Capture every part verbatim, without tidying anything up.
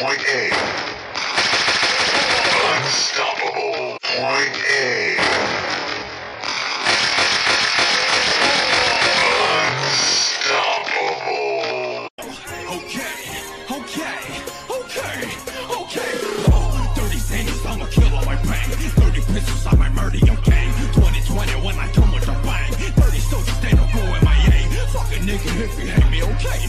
Point A. Unstoppable. Point A. Unstoppable. Okay, okay, okay, okay. Oh, thirty things, I'ma kill all my pain. thirty pistols, I might murder your gang. twenty twenty when I come with a bang. thirty soldiers, they don't go M I A. Fuck a nigga if you hate me, okay.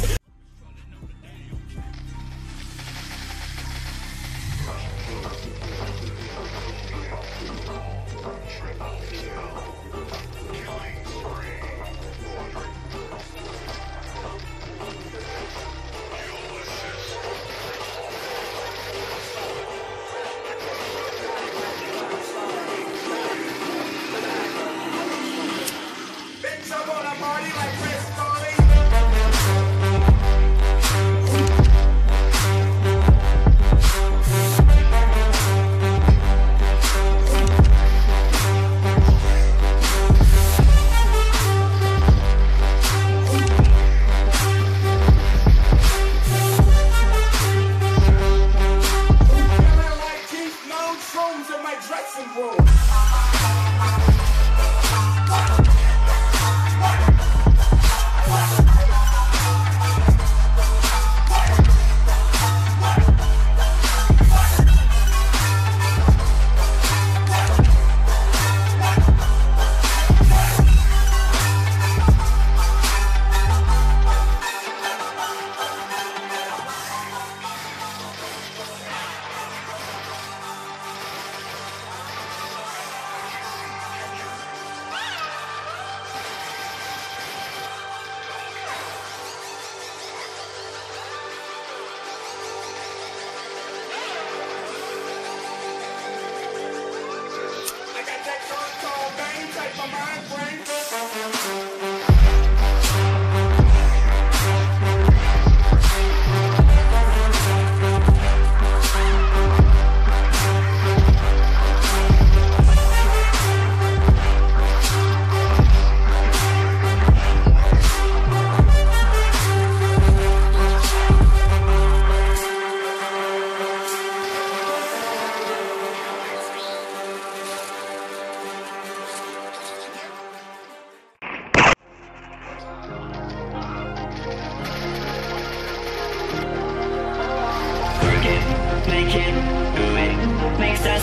Make it, do it, make sense.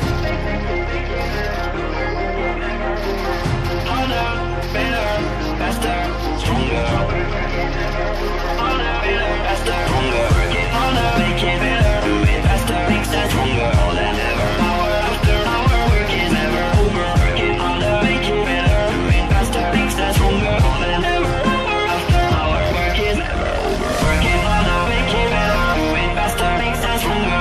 Harder, better, faster, stronger. Harder, better, faster, stronger. Work it harder, make it better, do it faster, make sense. Stronger, more than ever. Hour after hour, work is never over. Work it harder, make it better, do it faster, make sense. Stronger, more than ever. Hour after hour, work is never over. Work it harder, make it better, do it faster, make sense. Stronger.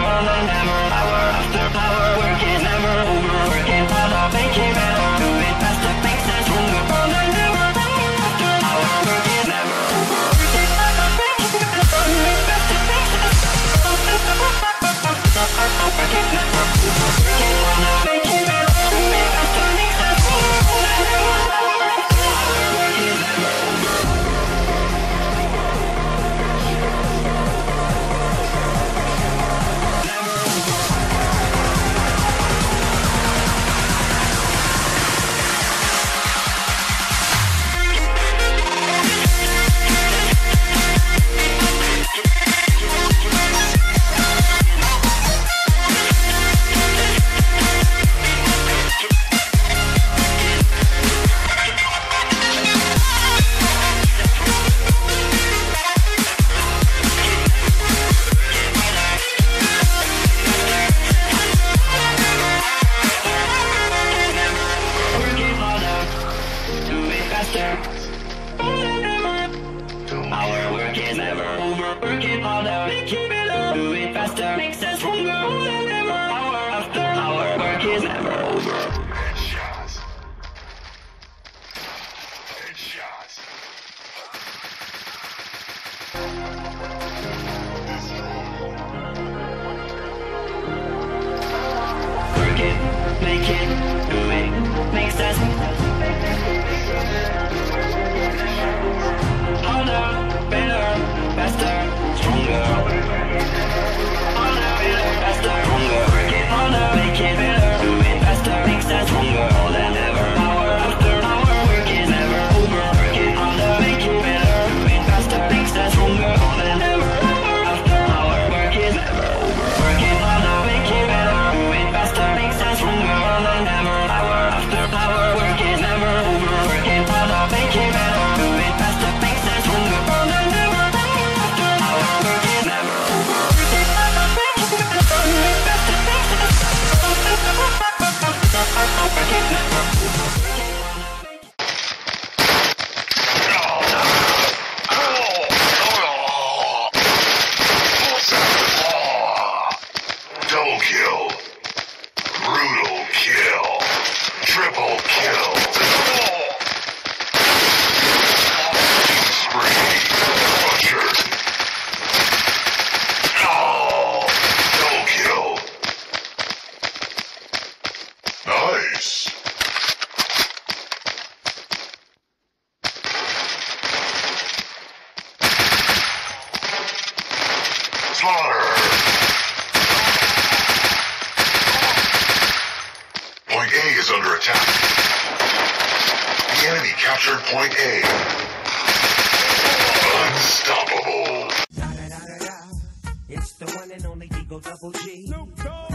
Our work is never over. Working harder, make it better, do it faster, makes us stronger more than ever. Hour after hour, work is never over. Headshots. Headshots. Work it, make it, do it, makes us harder, better, faster, stronger. slaughter. Point A is under attack. The enemy captured Point A. Unstoppable. It's the one and only Eagle Double G.